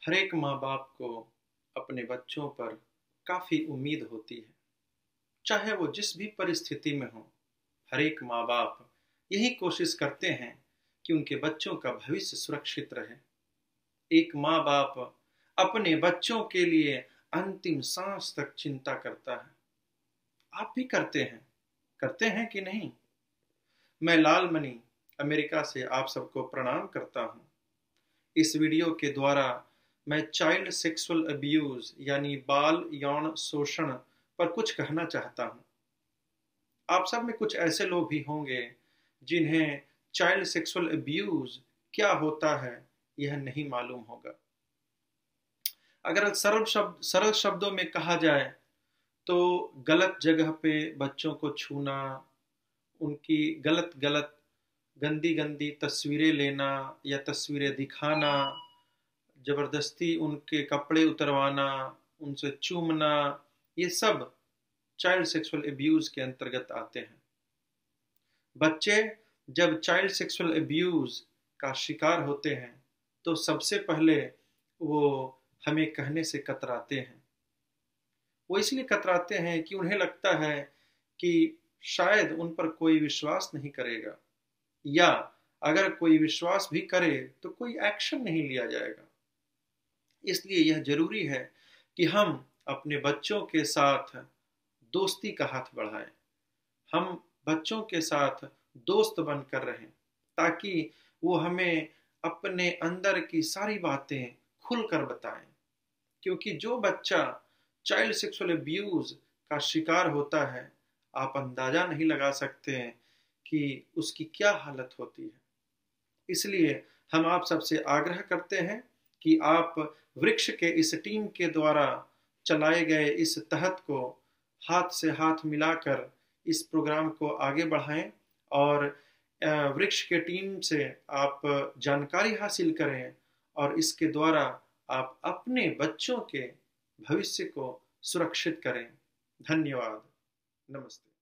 हर एक माँ बाप को अपने बच्चों पर काफ़ी उम्मीद होती है, चाहे वो जिस भी परिस्थिति में हो। हर एक माँ बाप यही कोशिश करते हैं कि उनके बच्चों का भविष्य सुरक्षित रहे। एक माँ बाप अपने बच्चों के लिए अंतिम सांस तक चिंता करता है। आप भी करते हैं कि नहीं? मैं लाल मणि अमेरिका से आप सबको प्रणाम करता हूँ। इस वीडियो के द्वारा मैं चाइल्ड सेक्सुअल अब्यूज यानी बाल यौन शोषण पर कुछ कहना चाहता हूँ। आप सब में कुछ ऐसे लोग भी होंगे जिन्हें चाइल्ड सेक्सुअल अब्यूज क्या होता है यह नहीं मालूम होगा। अगर सरल शब्दों में कहा जाए तो गलत जगह पे बच्चों को छूना, उनकी गलत गलत गंदी गंदी तस्वीरें लेना या तस्वीरें दिखाना, जबरदस्ती उनके कपड़े उतरवाना, उनसे चूमना, ये सब चाइल्ड सेक्सुअल अब्यूज के अंतर्गत आते हैं। बच्चे जब चाइल्ड सेक्सुअल अब्यूज का शिकार होते हैं तो सबसे पहले वो हमें कहने से कतराते हैं। वो इसलिए कतराते हैं कि उन्हें लगता है कि शायद उन पर कोई विश्वास नहीं करेगा, या अगर कोई विश्वास भी करे तो कोई एक्शन नहीं लिया जाएगा। इसलिए यह जरूरी है कि हम अपने बच्चों के साथ दोस्ती का हाथ बढ़ाएं। हम बच्चों के साथ दोस्त बनकर रहें ताकि वो हमें अपने अंदर की सारी बातें खुलकर बताएं। क्योंकि जो बच्चा चाइल्ड सेक्सुअल अब्यूज का शिकार होता है, आप अंदाजा नहीं लगा सकते हैं कि उसकी क्या हालत होती है। इसलिए हम आप सबसे आग्रह करते हैं कि आप वृक्ष के इस टीम के द्वारा चलाए गए इस तहत को हाथ से हाथ मिलाकर इस प्रोग्राम को आगे बढ़ाएं और वृक्ष के टीम से आप जानकारी हासिल करें और इसके द्वारा आप अपने बच्चों के भविष्य को सुरक्षित करें। धन्यवाद। नमस्ते।